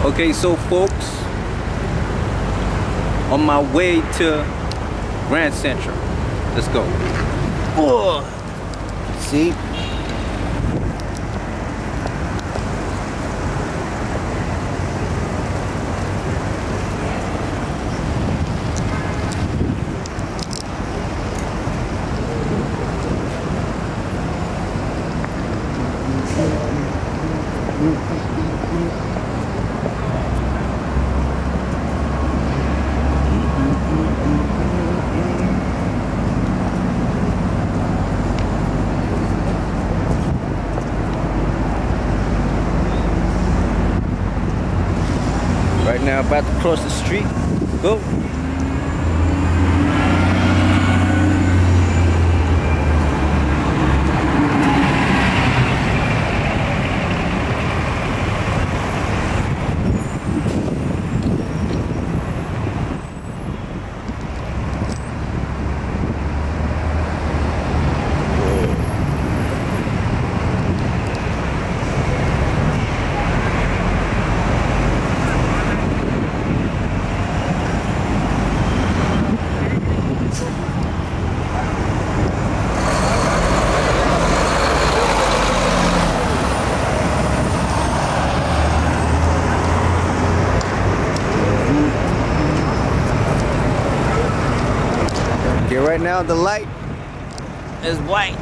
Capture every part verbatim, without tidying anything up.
Okay, so folks, on my way to Grand Central. Let's go. Oh, see? Right now, about to cross the street. Go. Okay, right now the light is white.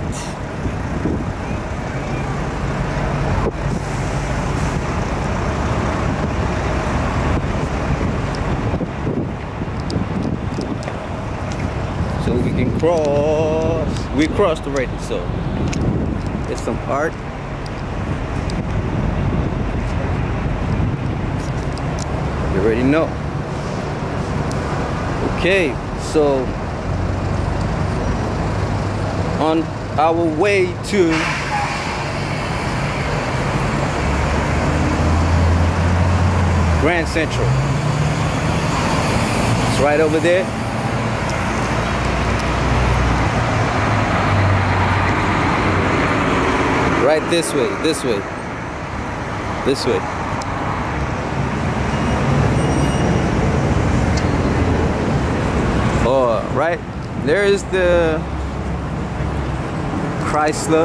So we can cross. We crossed already, so it's some art. You already know. Okay, so on our way to Grand Central. It's right over there. Right this way, this way, this way. Oh, right there is the Chrysler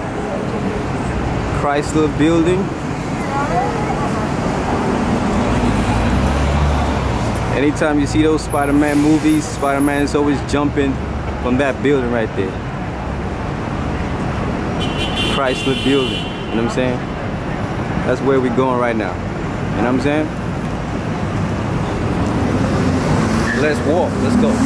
Chrysler building. Anytime you see those Spider-Man movies, Spider-Man is always jumping from that building right there. Chrysler building, you know what I'm saying? That's where we're going right now. You know what I'm saying? Let's walk, let's go.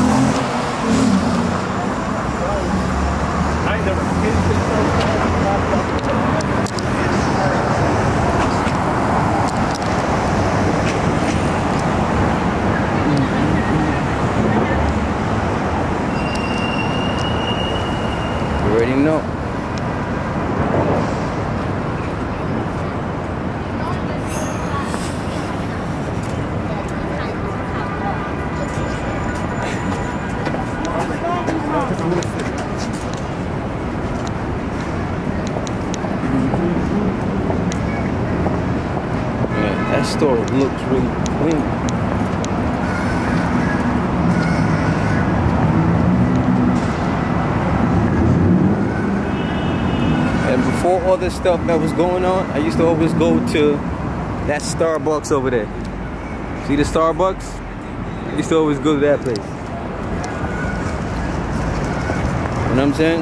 You already know. That store looks really clean. And before all this stuff that was going on, I used to always go to that Starbucks over there. See the Starbucks? I used to always go to that place. You know what I'm saying?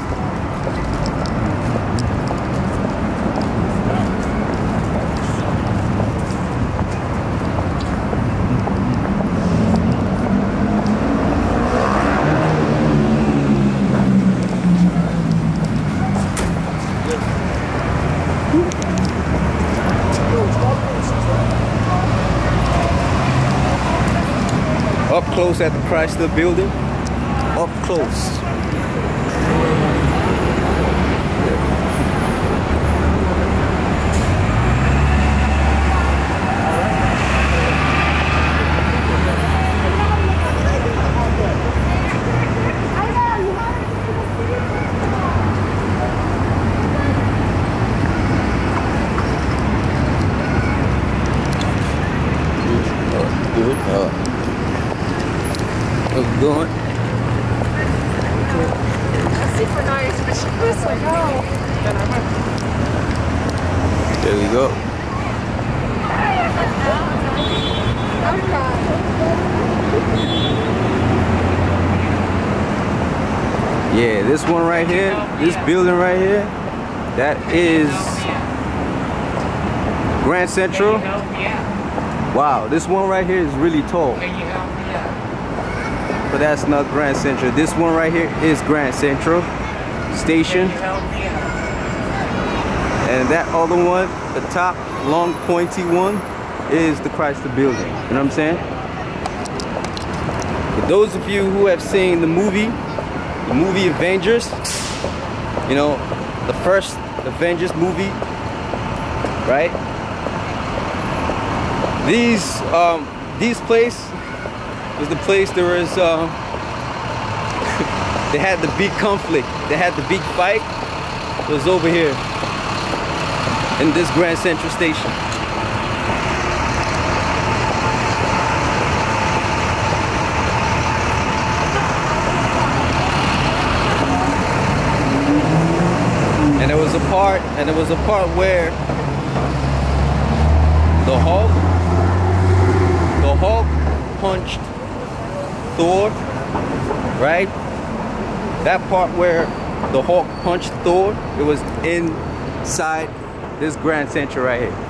Up close at the Chrysler building. Up close. good. Uh, how's it going? Super nice, but she was like, oh. There we go. Yeah, this one right here, this building right here, that is Grand Central. Wow, this one right here is really tall. But that's not Grand Central. This one right here is Grand Central Station. And that other one, the top long pointy one, is the Chrysler Building. You know what I'm saying? For those of you who have seen the movie, the movie Avengers, you know, the first Avengers movie, right? These, um, these place was the place there was, um, they had the big conflict, they had the big fight. It was over here in this Grand Central Station. And there was a part, and there was a part where the Hulk, the Hulk punched Thor, right? That part where the Hulk punched Thor, it was inside this Grand Central right here.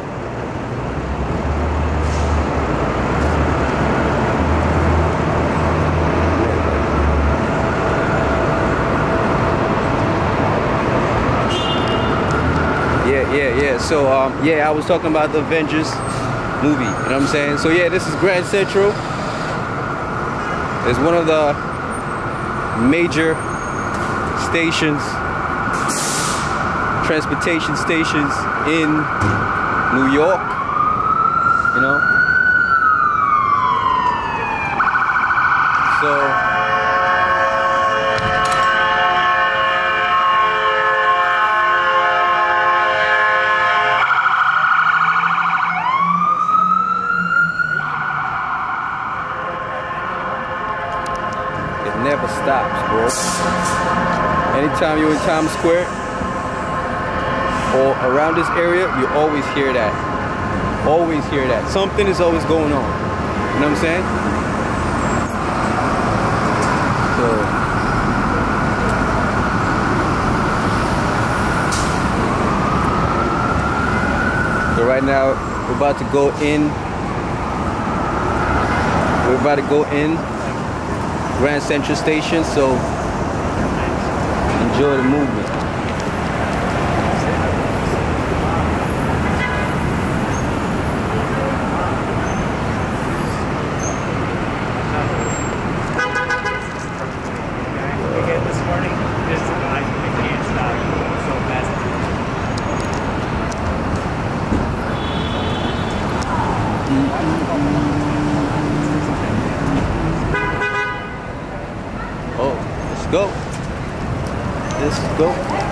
Yeah, yeah, yeah. So, um, yeah, I was talking about the Avengers movie. You know what I'm saying? So, yeah, this is Grand Central. It's one of the major stations, transportation stations in New York. You know? So, never stops, bro. Anytime you're in Times Square or around this area, you always hear that. Always hear that. Something is always going on. You know what I'm saying? So, so right now we're about to go in. We're about to go in Grand Central Station, so enjoy the movement. Again this morning, just I can't stop so fast. Oh, let's go. Let's go.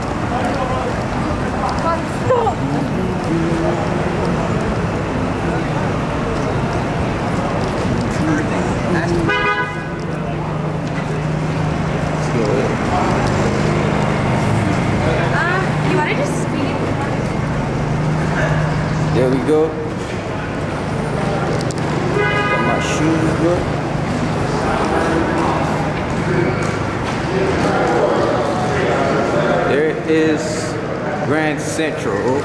Uh, you wanted to speed? There we go. Got my shoes, bro. There is Grand Central.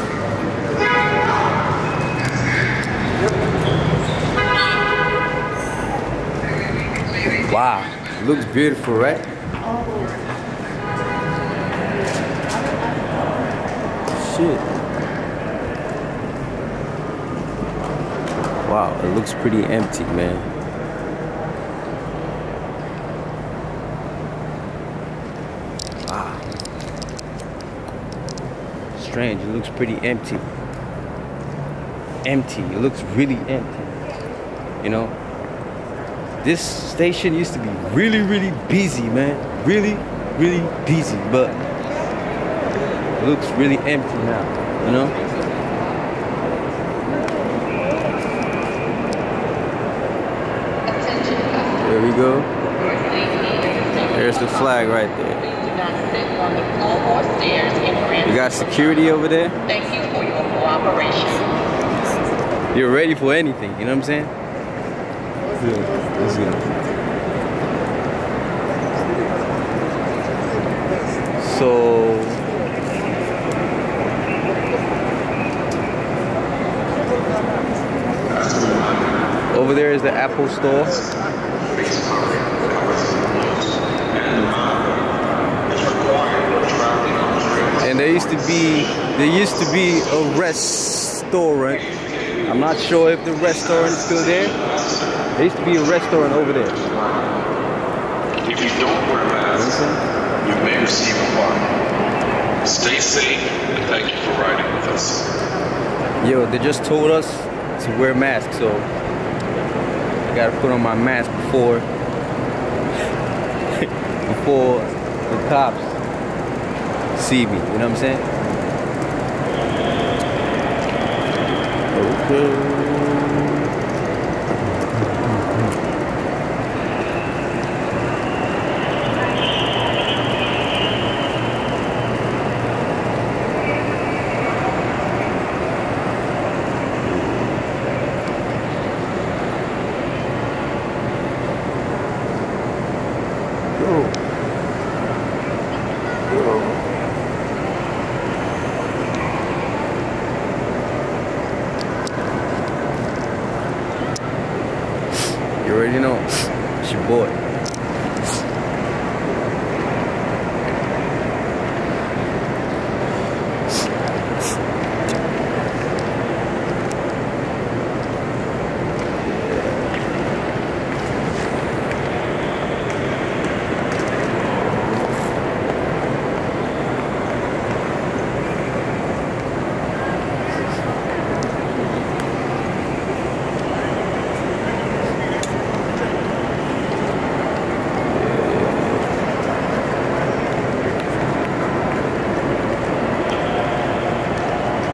Wow, looks beautiful, right? Shit. Wow, it looks pretty empty, man. Wow. Strange, it looks pretty empty. Empty, it looks really empty. You know? This station used to be really, really busy, man. Really, really busy, but it looks really empty now, you know? flag right there. Please do not sit on the floor or stairs in You got security over there. Thank you for your cooperation. You're ready for anything, you know what I'm saying? Good. Let's go. So over there is the Apple store. And there used to be there used to be a restaurant. I'm not sure if the restaurant is still there. There used to be a restaurant over there. If you don't wear masks, you may receive a fine. Stay safe and thank you for riding with us. Yo, they just told us to wear masks, so I gotta put on my mask before before the cops see me, you know what I'm saying? Okay. You already know, it's your boy.